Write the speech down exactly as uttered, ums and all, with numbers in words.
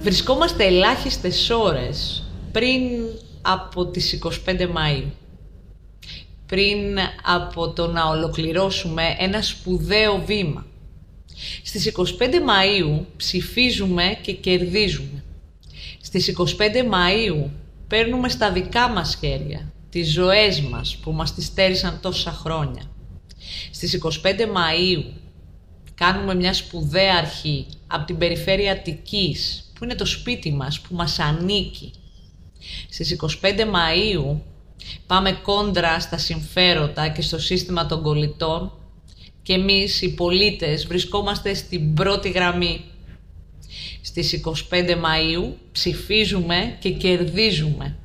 Βρισκόμαστε ελάχιστες ώρες πριν από τις είκοσι πέντε Μαΐου. Πριν από το να ολοκληρώσουμε ένα σπουδαίο βήμα. Στις είκοσι πέντε Μαΐου ψηφίζουμε και κερδίζουμε. Στις είκοσι πέντε Μαΐου παίρνουμε στα δικά μας χέρια τις ζωές μας που μας τις στέρισαν τόσα χρόνια. Στις είκοσι πέντε Μαΐου κάνουμε μια σπουδαία αρχή από την περιφέρεια Αττικής, που είναι το σπίτι μας, που μας ανήκει. Στις είκοσι πέντε Μαΐου πάμε κόντρα στα συμφέροντα και στο σύστημα των κολλητών και εμείς οι πολίτες βρισκόμαστε στην πρώτη γραμμή. Στις είκοσι πέντε Μαΐου ψηφίζουμε και κερδίζουμε.